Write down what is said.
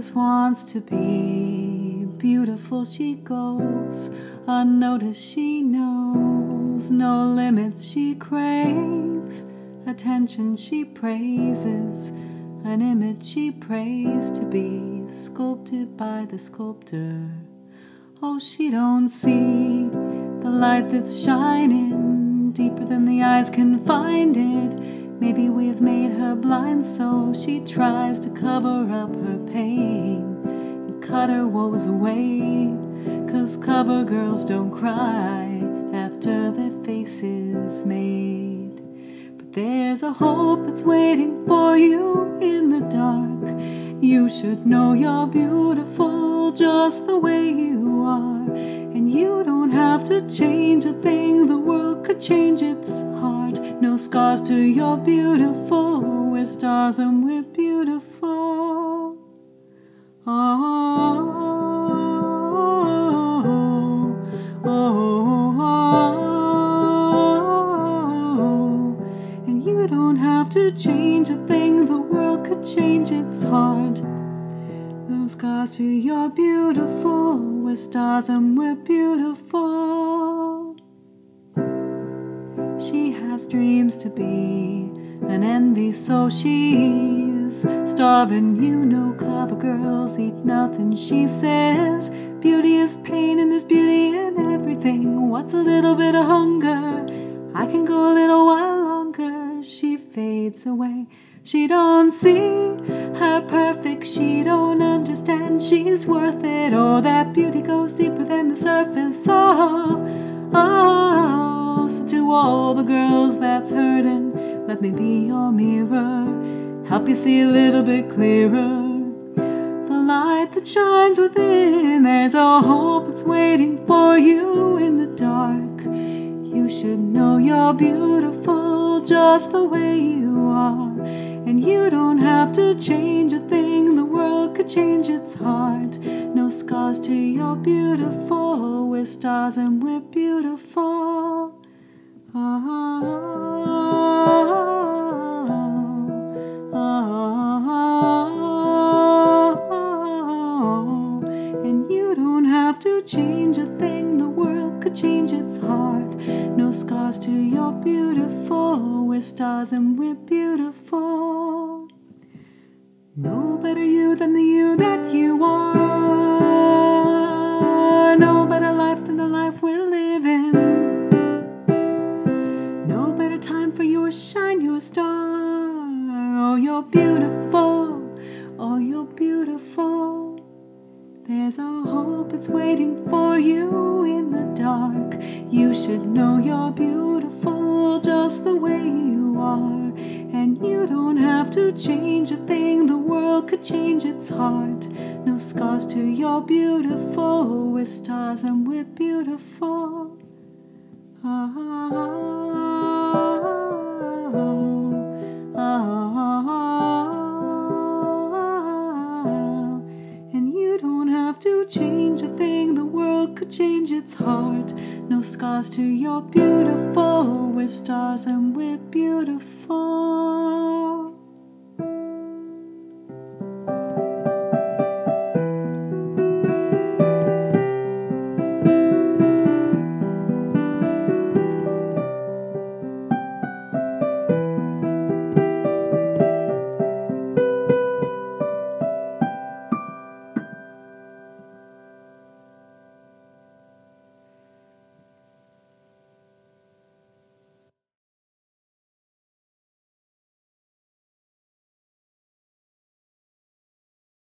just wants to be beautiful. She goes unnoticed, she knows no limits. She craves attention, she praises an image she prays to be sculpted by the sculptor. Oh, she don't see the light that's shining deeper than the eyes can find it. Maybe we've made her blind, so she tries to cover up her pain and cut her woes away. 'Cause cover girls don't cry after their face is made. But there's a hope that's waiting for you in the dark. You should know you're beautiful just the way you are. And you don't have to change a thing, the world could change its heart. No scars to your beautiful, we're stars and we're beautiful. Oh, oh, oh. And you don't have to change a thing, the world could change its heart. No scars to your beautiful, we're stars and we're beautiful. She has dreams to be an envy, so she's starving. You know cover girls eat nothing. She says beauty is pain and there's beauty in everything. What's a little bit of hunger? I can go a little while longer. She fades away. She don't see her perfect, she don't understand she's worth it. Oh, that beauty goes deeper than the surface. Oh, oh, so to all the girls that's hurting, let me be your mirror, help you see a little bit clearer. The light that shines within, there's a hope that's waiting for you in the dark. You should know you're beautiful just the way you are. And you don't have to change a thing, the world could change its heart. No scars to your beautiful, we're stars and we're beautiful. Oh, oh, oh. And you don't have to change a thing, the world could change its heart. No scars to your beautiful, we're stars and we're beautiful. No better you than the you that you are. No better life than the life we're living. No better time for your shine, your star. Oh, you're beautiful. Oh, you're beautiful. There's a hope that's waiting for you in the dark. You should know you're beautiful just the way you are. And you don't have to change a thing, the world could change its heart. No scars to your beautiful, we're stars and we're beautiful. Oh, oh, oh. And you don't have to change a thing, the world could change its heart. No scars to your beautiful, we're stars and we're beautiful.